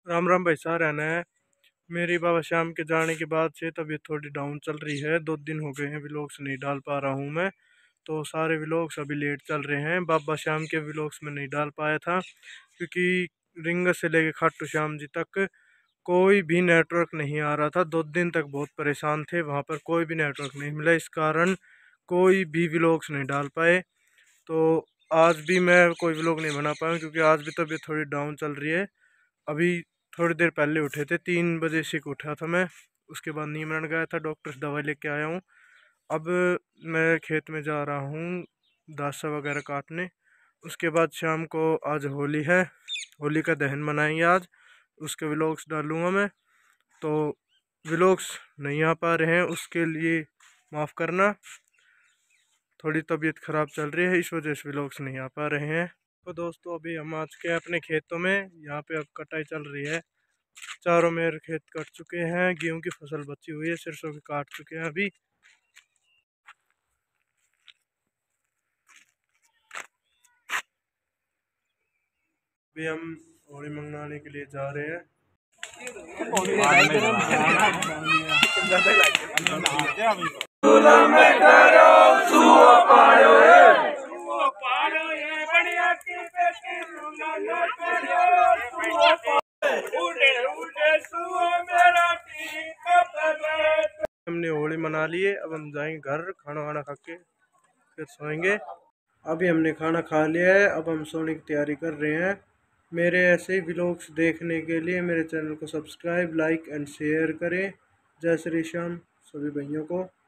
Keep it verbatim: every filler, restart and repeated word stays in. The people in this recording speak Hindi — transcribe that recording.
राम राम भाई सारा ने। मेरी बाबा श्याम के जाने के बाद से तबीयत थोड़ी डाउन चल रही है। दो दिन हो गए हैं व्लॉग्स नहीं डाल पा रहा हूँ मैं। तो सारे व्लॉग्स अभी लेट चल रहे हैं। बाबा श्याम के व्लॉग्स में नहीं डाल पाया था क्योंकि रिंग से लेके खाटू श्याम जी तक कोई भी नेटवर्क नहीं आ रहा था। दो दिन तक बहुत परेशान थे, वहाँ पर कोई भी नेटवर्क नहीं मिला, इस कारण कोई भी व्लॉग्स नहीं डाल पाए। तो आज भी मैं कोई व्लॉग नहीं बना पाया क्योंकि आज भी तबीयत थोड़ी डाउन चल रही है। अभी थोड़ी देर पहले उठे थे, तीन बजे से उठा था मैं। उसके बाद नीमरण गया था, डॉक्टर से दवाई लेके आया हूँ। अब मैं खेत में जा रहा हूँ दासा वगैरह काटने। उसके बाद शाम को आज होली है, होली का दहन मनाएंगे आज। उसके व्लॉग्स डालूँगा मैं। तो व्लॉग्स नहीं आ पा रहे हैं, उसके लिए माफ़ करना। थोड़ी तबीयत ख़राब चल रही है, इस वजह से व्लॉग्स नहीं आ पा रहे हैं। तो दोस्तों अभी हम आ चुके हैं अपने खेतों में। यहाँ पे अब कटाई चल रही है। चारों मेरे खेत कट चुके हैं, गेहूं की फसल बची हुई है, सरसों की काट चुके हैं अभी। अभी हम होली मंगवाने के लिए जा रहे हैं। हमने होली मना लिए, अब हम जाएंगे घर, खाना वाना खा के फिर सोएंगे। अभी हमने खाना खा लिया है, अब हम सोने की तैयारी कर रहे हैं। मेरे ऐसे ही व्लॉग्स देखने के लिए मेरे चैनल को सब्सक्राइब, लाइक एंड शेयर करें। जय श्री श्याम सभी भाइयों को।